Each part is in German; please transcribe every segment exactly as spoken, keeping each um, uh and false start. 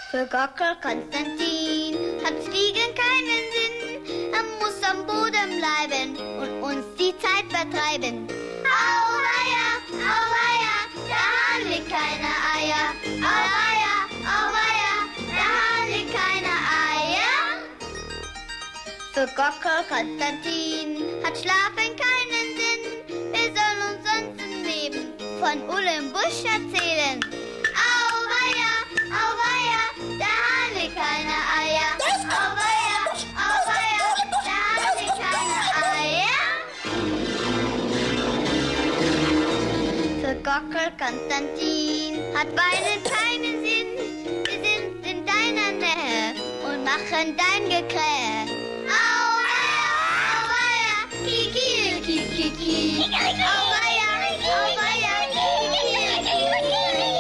Für Gockel Konstantin hat Fliegen keinen Sinn. Er muss am Boden bleiben und uns die Zeit vertreiben. Auweia, auweia, der Hahn legt keine Eier. Auweia, auweia, der Hahn legt keine Eier. Für Gockel Konstantin hat Schlafen keinen Sinn. Wir sollen uns sonst im Leben von Ulle im Busch erzählen. Auweia, auweia, der Hahn legt keine Eier. Auweia, auweia, der Hahn legt keine Eier. Für Gockel Konstantin hat Weinen keinen Sinn. Wir sind in deiner Nähe und machen dein Gekrähe. Auweia, auweia, kiki, kiki, kiki. Auweia, auweia, kiki, kiki.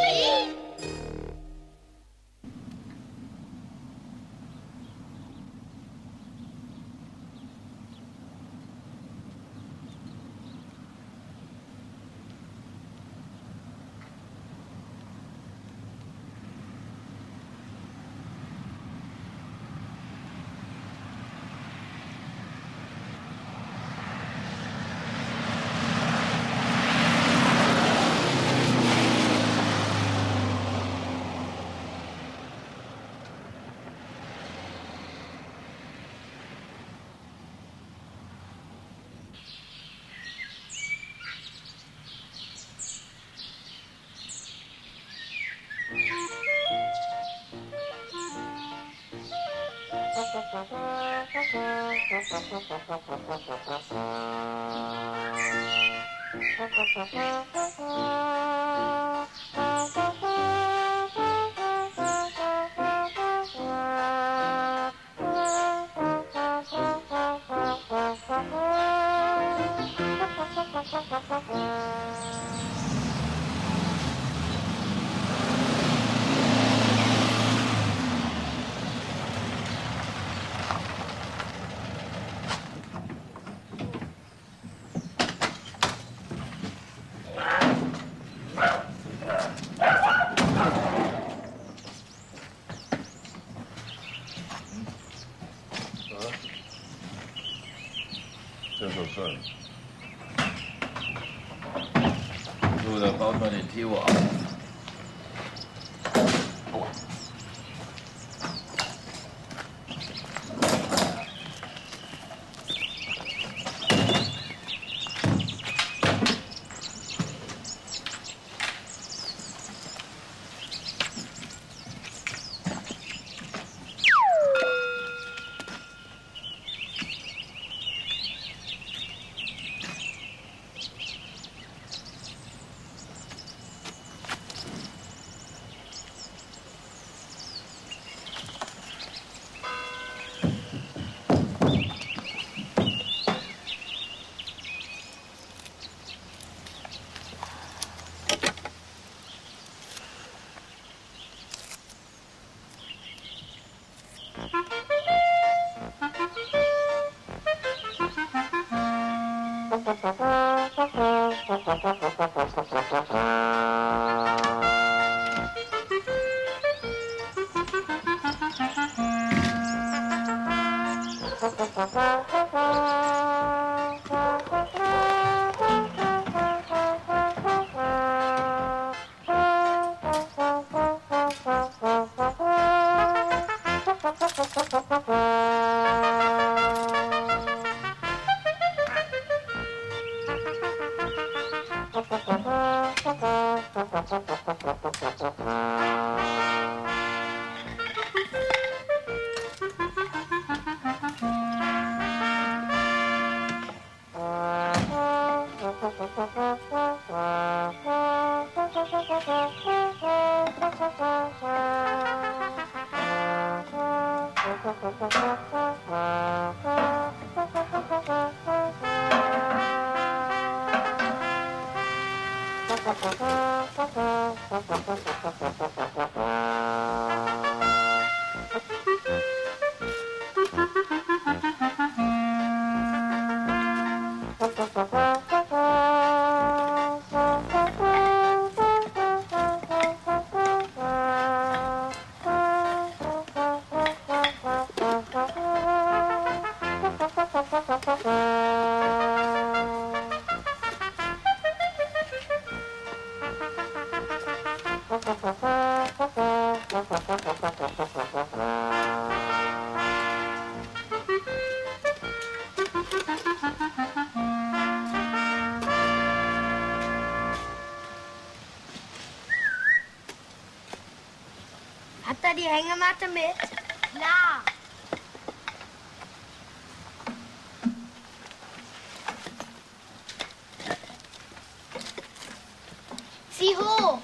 So, da baut man den Theo auf. Habt ihr die Hängematte mit? Klar. Zieh hoch.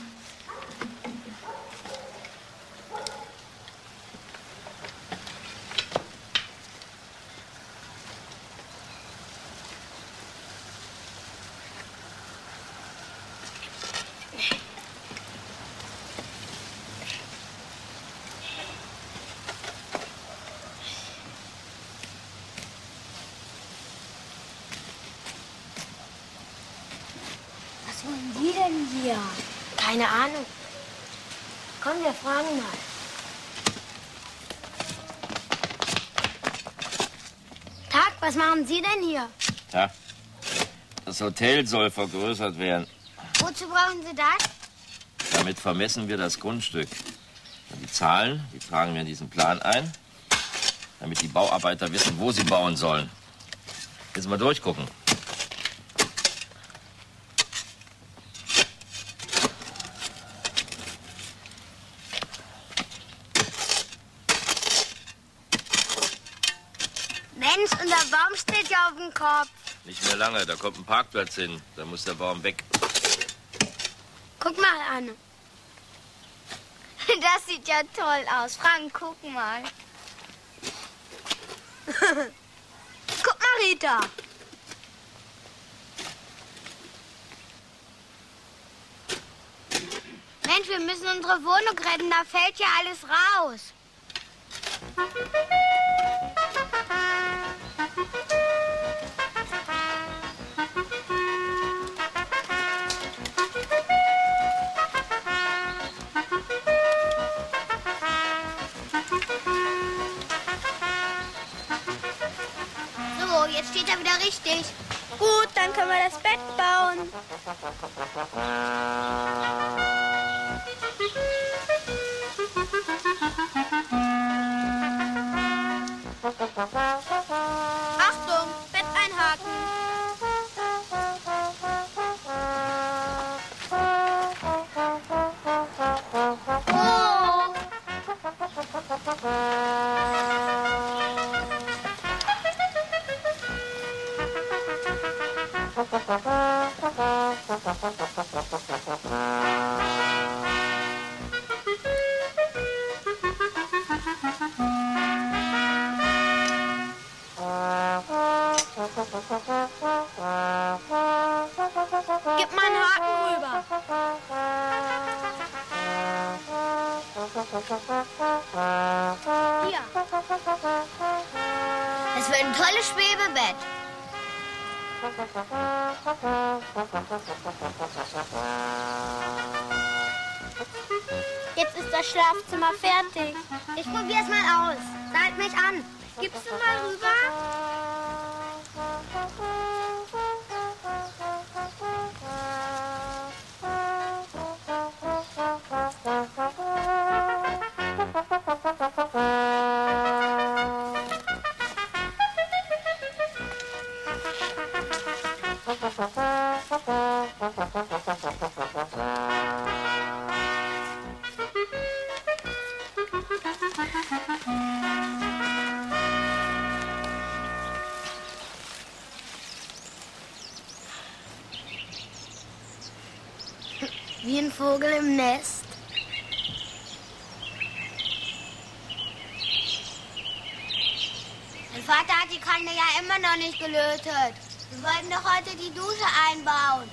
Was wollen die denn hier? Keine Ahnung. Komm, wir fragen mal. Tag, was machen Sie denn hier? Ja, das Hotel soll vergrößert werden. Wozu brauchen Sie das? Damit vermessen wir das Grundstück. Und die Zahlen, die tragen wir in diesen Plan ein, damit die Bauarbeiter wissen, wo sie bauen sollen. Jetzt mal durchgucken. Mensch, unser Baum steht ja auf dem Kopf. Nicht mehr lange, da kommt ein Parkplatz hin. Da muss der Baum weg. Guck mal, Anne. Das sieht ja toll aus. Frank, guck mal. Guck mal, Rita. Mensch, wir müssen unsere Wohnung retten. Da fällt ja alles raus. So, jetzt steht er wieder richtig. Gut, dann können wir das Bett bauen. Achtung, Bett einhaken. Oh! Gib mal einen Haken rüber. Hier. Es wird ein tolles Schwebebett. Jetzt ist das Schlafzimmer fertig. Ich probier's mal aus. Halt mich an. Gibst du mal rüber? Wie ein Vogel im Nest. Mein Vater hat die Kanne ja immer noch nicht gelötet. Wir wollten doch heute die Dusche einbauen.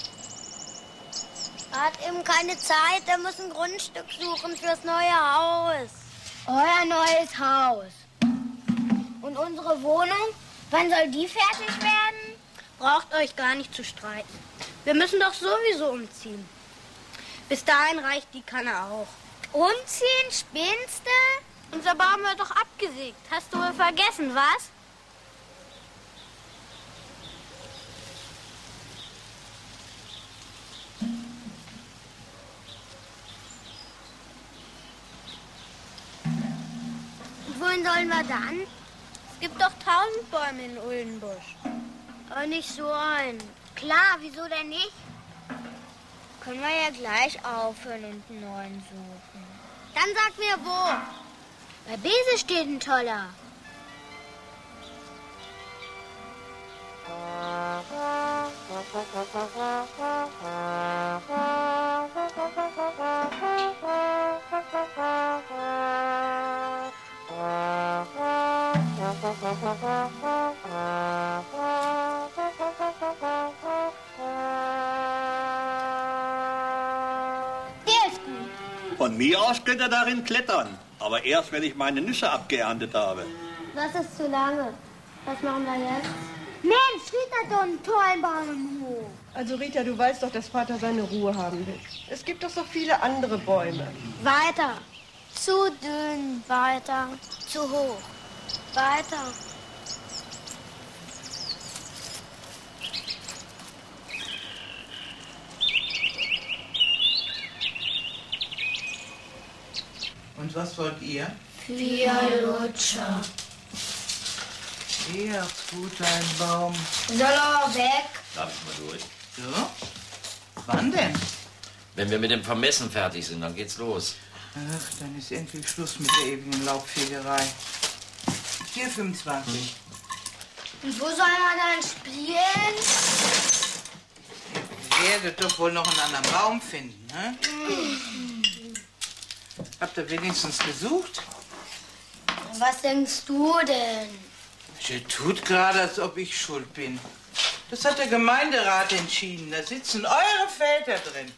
Er hat eben keine Zeit, er muss ein Grundstück suchen fürs neue Haus. Euer neues Haus. Und unsere Wohnung? Wann soll die fertig werden? Braucht euch gar nicht zu streiten. Wir müssen doch sowieso umziehen. Bis dahin reicht die Kanne auch. Umziehen? Spinnst du? Unser Baum wird doch abgesägt. Hast du wohl vergessen, was? Und wohin sollen wir dann? Es gibt doch tausend Bäume in Uldenbusch. Aber nicht so einen. Klar, wieso denn nicht? Können wir ja gleich aufhören und einen neuen suchen. Dann sag mir wo. Bei Bese steht ein toller. Der ist gut. Von mir aus könnt ihr darin klettern. Aber erst, wenn ich meine Nüsse abgeerntet habe. Das ist zu lange. Was machen wir jetzt? Mensch, Rita hat doch einen tollen Baum im Hof. Also Rita, du weißt doch, dass Vater seine Ruhe haben will. Es gibt doch so viele andere Bäume. Weiter. Zu dünn. Weiter. Zu hoch. Weiter. Und was wollt ihr? Vier Lutscher. Sehr gut, ein Baum. Soll er weg? Darf ich mal durch? So? Wann denn? Wenn wir mit dem Vermessen fertig sind, dann geht's los. Ach, dann ist endlich Schluss mit der ewigen Laubfegerei. Hier fünfundzwanzig. Und wo soll man dann spielen? Ihr werdet doch wohl noch einen anderen Baum finden, ne? Habt ihr wenigstens gesucht? Was denkst du denn? Sie tut gerade, als ob ich schuld bin. Das hat der Gemeinderat entschieden. Da sitzen eure Väter drin.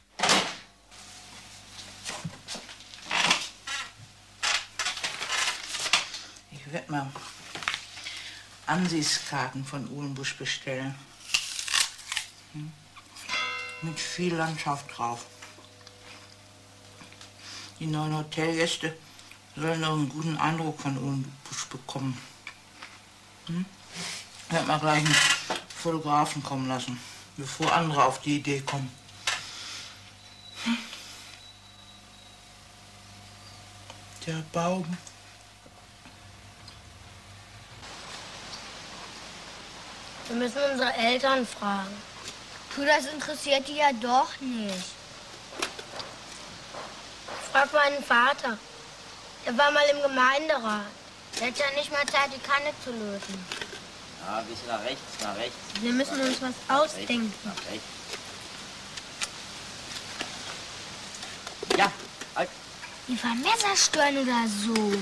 Ich werde mal Ansichtskarten von Uhlenbusch bestellen. Hm? Mit viel Landschaft drauf. Die neuen Hotelgäste sollen noch einen guten Eindruck von Uhlenbusch bekommen. Hm? Ich werde mal gleich einen Fotografen kommen lassen, bevor andere auf die Idee kommen. Hm? Der Baum. Wir müssen unsere Eltern fragen. Du, das interessiert die ja doch nicht. Frag meinen Vater. Der war mal im Gemeinderat. Der hat ja nicht mal Zeit, die Kanne zu lösen. Ja, ein bisschen nach rechts, nach rechts. Wir müssen uns was ausdenken. Nach rechts. Ja, halt. Die Vermesser stören oder so.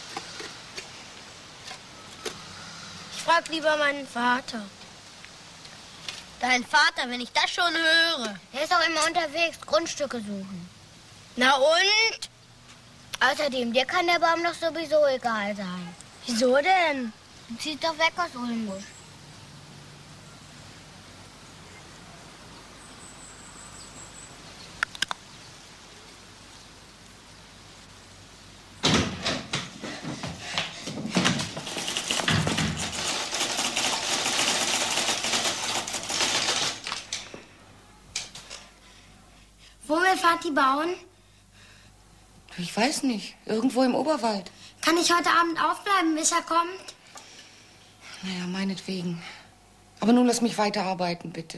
Ich frag lieber meinen Vater. Dein Vater, wenn ich das schon höre. Der ist auch immer unterwegs, Grundstücke suchen. Na und? Außerdem, dir kann der Baum doch sowieso egal sein. Wieso denn? Du ziehst doch weg aus Uhlenbusch. Wo will Vati bauen? Ich weiß nicht. Irgendwo im Oberwald. Kann ich heute Abend aufbleiben, bis er kommt? Naja, meinetwegen. Aber nun lass mich weiterarbeiten, bitte.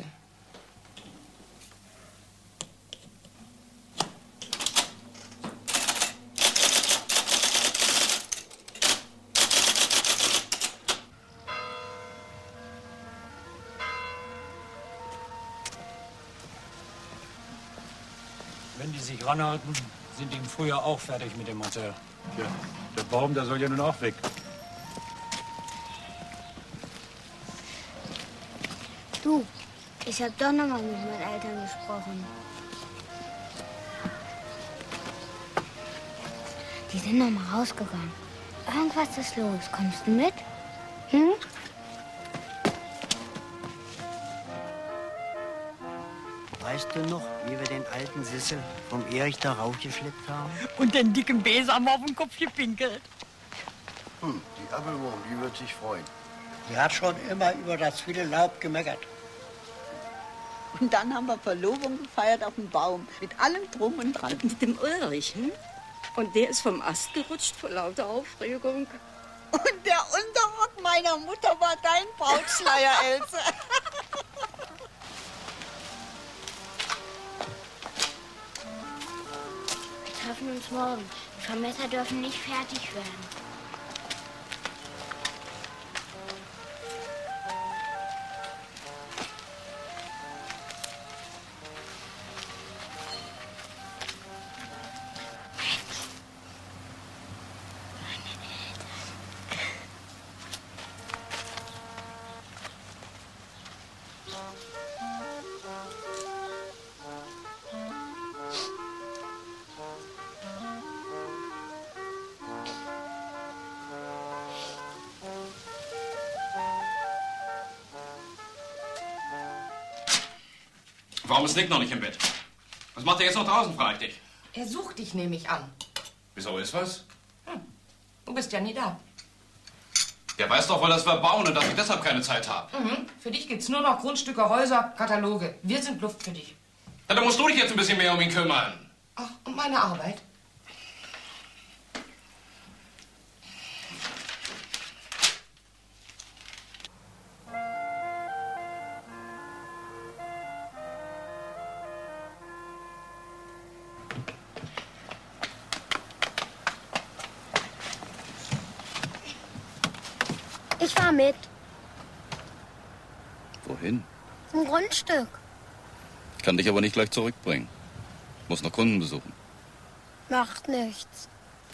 Wenn die sich ranhalten, sind die im Frühjahr auch fertig mit dem Hotel. Tja, der Baum, der soll ja nun auch weg. Du, ich habe doch noch mal mit meinen Eltern gesprochen. Die sind noch mal rausgegangen. Irgendwas ist los. Kommst du mit? Hm? Weißt du noch, wie wir den alten Sissel vom Erich da raufgeschleppt haben? Und den dicken Besen haben wir auf den Kopf gepinkelt. Hm, die Appelwurm, die wird sich freuen. Die hat schon immer über das viele Laub gemeckert. Und dann haben wir Verlobung gefeiert auf dem Baum. Mit allem Drum und Dran. Mit dem Ulrich, hm? Und der ist vom Ast gerutscht vor lauter Aufregung. Und der Unterrock meiner Mutter war dein Brautschleier, Else. treffen uns morgen. Die Vermesser dürfen nicht fertig werden. Warum ist Nick noch nicht im Bett? Was macht er jetzt noch draußen, frage ich dich. Er sucht dich, nehme ich an. Wieso, ist was? Hm. Du bist ja nie da. Der weiß doch wohl, dass wir bauen und dass ich deshalb keine Zeit habe. Mhm. Für dich gibt's nur noch Grundstücke, Häuser, Kataloge. Wir sind Luft für dich. Na, dann musst du dich jetzt ein bisschen mehr um ihn kümmern. Ach, und meine Arbeit? Ich fahr mit. Wohin? Zum Grundstück. Kann dich aber nicht gleich zurückbringen. Muss noch Kunden besuchen. Macht nichts.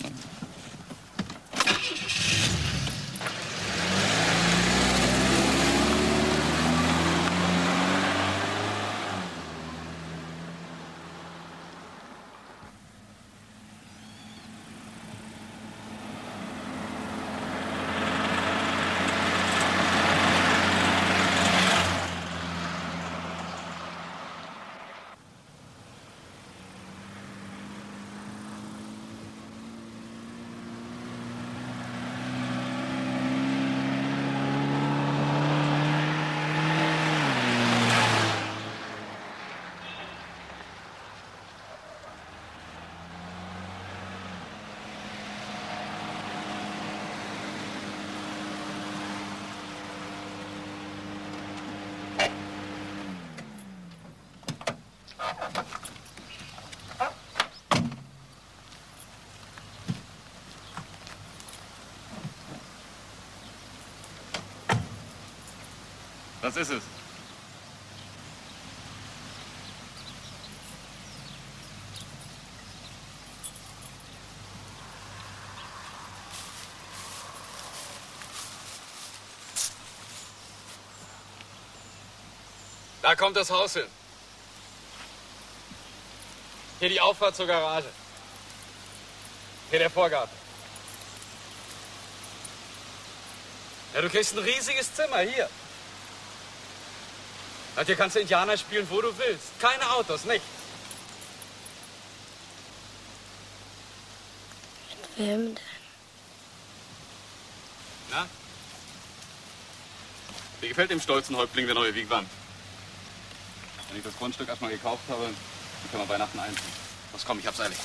Was ist es? Da kommt das Haus hin. Hier die Auffahrt zur Garage. Hier der Vorgarten. Ja, du kriegst ein riesiges Zimmer hier. Und hier kannst du Indianer spielen, wo du willst. Keine Autos, nichts. Mit wem denn? Na? Wie gefällt dem stolzen Häuptling der neue Wigwam? Wenn ich das Grundstück erstmal gekauft habe, dann können wir Weihnachten einziehen. Los, komm, ich hab's eilig.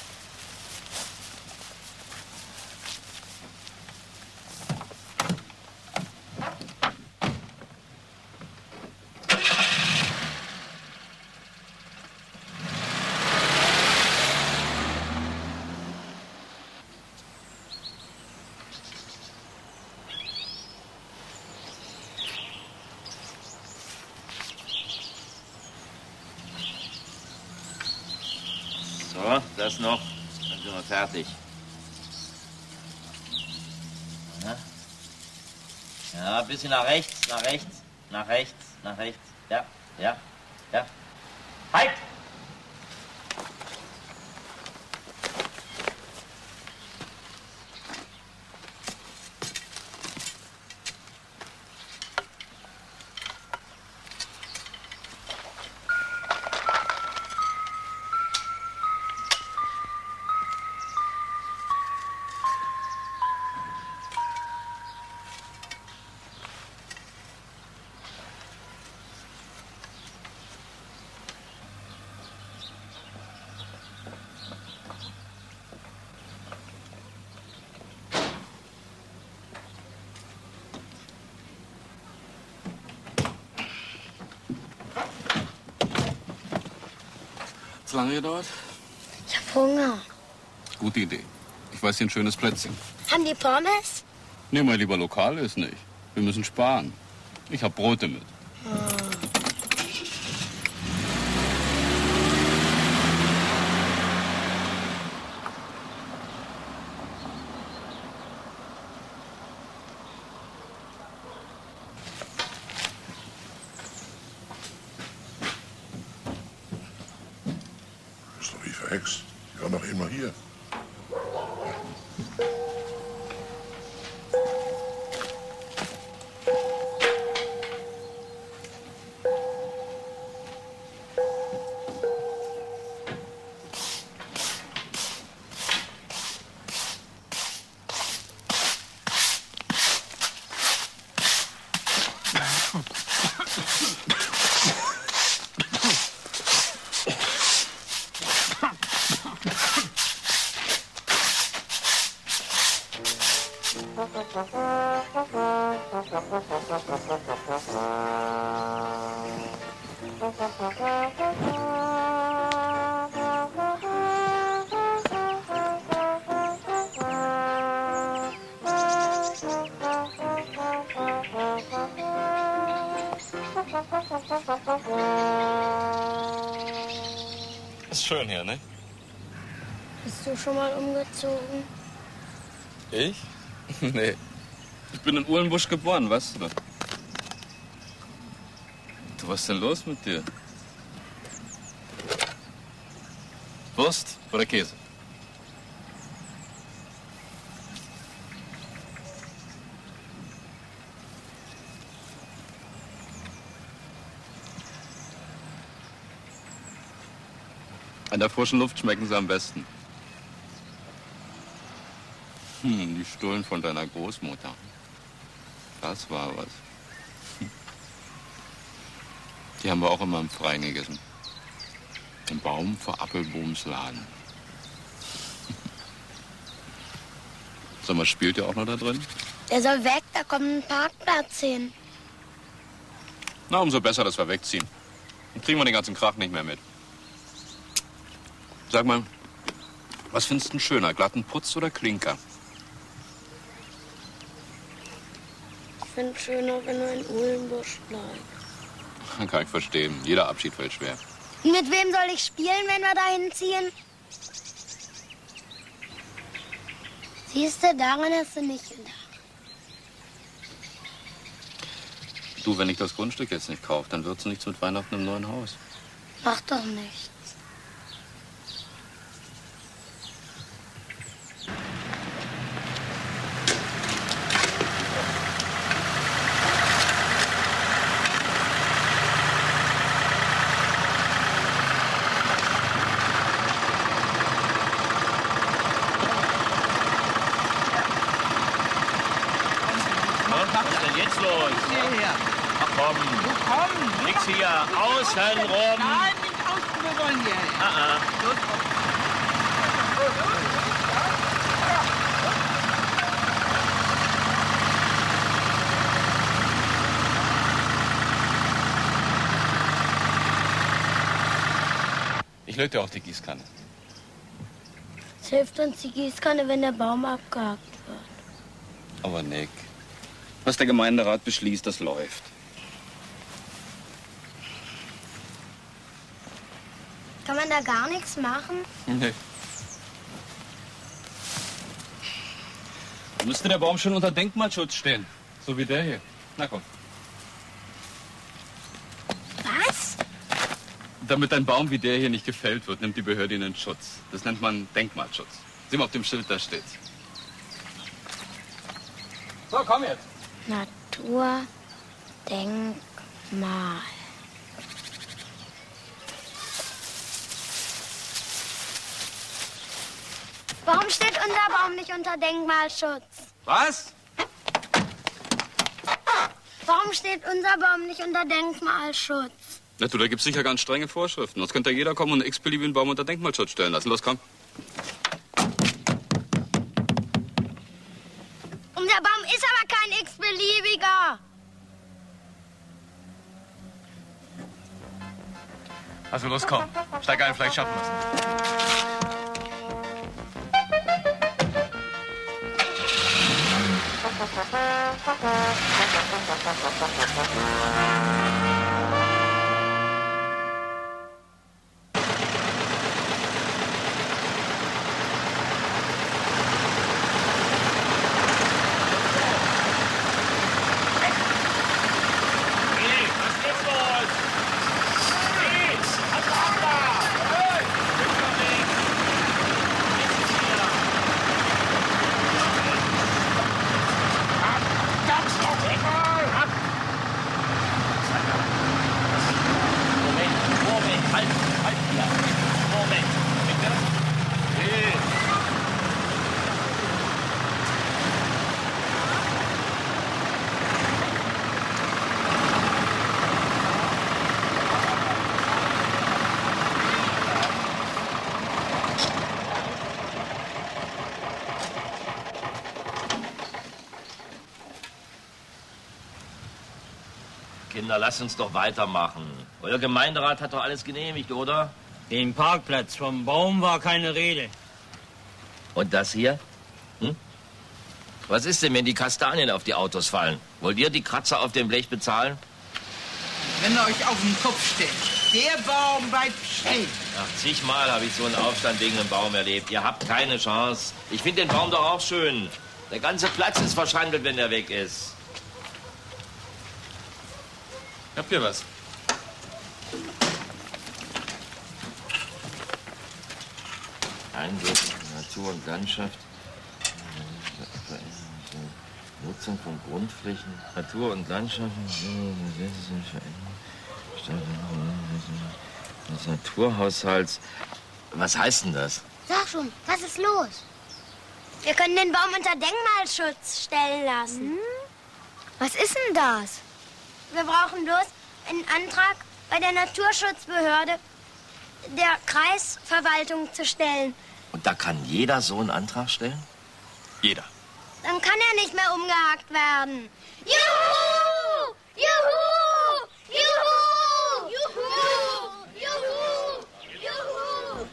So, das noch. Dann sind wir fertig. Ja, ja, ein bisschen nach rechts, nach rechts, nach rechts, nach rechts. Ja, ja, ja. Halt! Hat's lange gedauert? Ich hab Hunger. Gute Idee. Ich weiß hier ein schönes Plätzchen. Haben die Pommes? Nee, mal lieber lokal ist nicht. Wir müssen sparen. Ich hab Brote mit. Oh. Ist doch wie verhext. Die war noch immer hier. Ist schön hier, ne? Bist du schon mal umgezogen? Ich? Nee. Ich bin in Uhlenbusch geboren, weißt du das? Du, was ist denn los mit dir? Wurst oder Käse? An der frischen Luft schmecken sie am besten. Hm, die Stullen von deiner Großmutter. Das war was. Hm. Die haben wir auch immer im Freien gegessen. Im Baum vor Appelbohms Laden. Sag mal, spielt ihr auch noch da drin? Der soll weg, da kommt ein Parkplatz hin. Na, umso besser, dass wir wegziehen. Dann kriegen wir den ganzen Krach nicht mehr mit. Sag mal, was findest du denn schöner, glatten Putz oder Klinker? Ich finde es schöner, wenn er in Uhlenbusch bleibt. Kann ich verstehen. Jeder Abschied fällt schwer. Mit wem soll ich spielen, wenn wir dahin ziehen? Siehst du, daran hast du nicht gedacht. Du, wenn ich das Grundstück jetzt nicht kaufe, dann wird's nichts mit Weihnachten im neuen Haus. Macht doch nichts. Hier, außen rum. Nein, nicht außen, wir wollen hierher. Ah, ah. Ich löte auch die Gießkanne. Es hilft uns die Gießkanne, wenn der Baum abgehakt wird. Aber Nick, was der Gemeinderat beschließt, das läuft. Kann man da gar nichts machen? Nee. Da müsste der Baum schon unter Denkmalschutz stehen. So wie der hier. Na komm. Was? Damit ein Baum wie der hier nicht gefällt wird, nimmt die Behörde ihn in Schutz. Das nennt man Denkmalschutz. Sieh mal auf dem Schild, da steht's. So, komm jetzt. Naturdenkmal. Warum steht unser Baum nicht unter Denkmalschutz? Was? Warum steht unser Baum nicht unter Denkmalschutz? Na du, da gibt's sicher ganz strenge Vorschriften. Sonst könnte ja jeder kommen und einen x-beliebigen Baum unter Denkmalschutz stellen lassen. Los, komm. Unser Baum ist aber kein x-beliebiger. Also los, komm. Steig ein, vielleicht schaffen wir's. Kinder, lasst uns doch weitermachen. Euer Gemeinderat hat doch alles genehmigt, oder? Den Parkplatz vom Baum war keine Rede. Und das hier? Hm? Was ist denn, wenn die Kastanien auf die Autos fallen? Wollt ihr die Kratzer auf dem Blech bezahlen? Wenn ihr euch auf den Kopf stellt, der Baum bleibt stehen. Ach, zigmal habe ich so einen Aufstand wegen einem Baum erlebt. Ihr habt keine Chance. Ich finde den Baum doch auch schön. Der ganze Platz ist verschandelt, wenn er weg ist. Habt ihr was? Einwirkung Natur und Landschaft. Nutzung von Grundflächen. Natur und Landschaft. Des Naturhaushalts. Was heißt denn das? Sag schon, was ist los? Wir können den Baum unter Denkmalschutz stellen lassen. Hm? Was ist denn das? Wir brauchen bloß einen Antrag bei der Naturschutzbehörde der Kreisverwaltung zu stellen. Und da kann jeder so einen Antrag stellen? Jeder. Dann kann er nicht mehr umgehakt werden. Juhu! Juhu! Juhu! Juhu! Juhu! Juhu!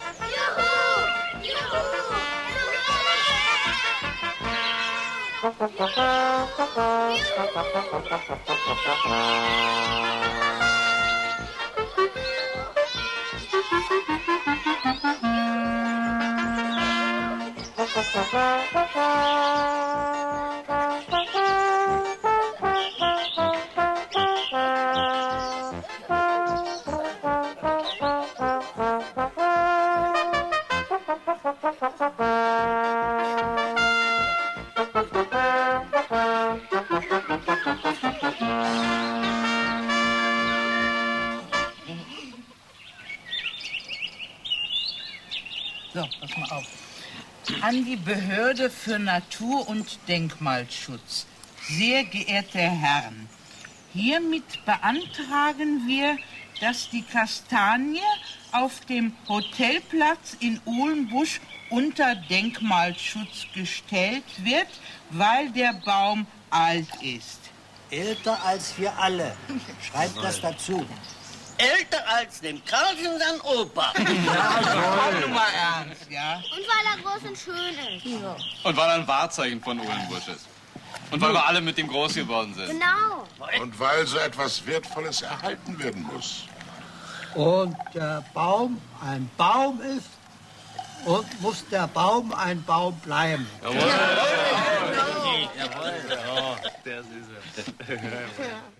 So, pass mal auf. An die Behörde für Natur- und Denkmalschutz. Sehr geehrte Herren, hiermit beantragen wir, dass die Kastanie auf dem Hotelplatz in Uhlenbusch unter Denkmalschutz gestellt wird, weil der Baum alt ist. Älter als wir alle. Schreibt das dazu. Älter als dem Karlchen und sein Opa. Ja, komm mal ernst, ja. Und weil er groß und schön ist. Ja. Und weil er ein Wahrzeichen von Uhlenbusch ist. Und weil wir alle mit ihm groß geworden sind. Genau. Und weil so etwas Wertvolles erhalten werden muss. Und der Baum ein Baum ist und muss der Baum ein Baum bleiben. Jawohl. Jawohl. Jawohl. Ja, der Süße.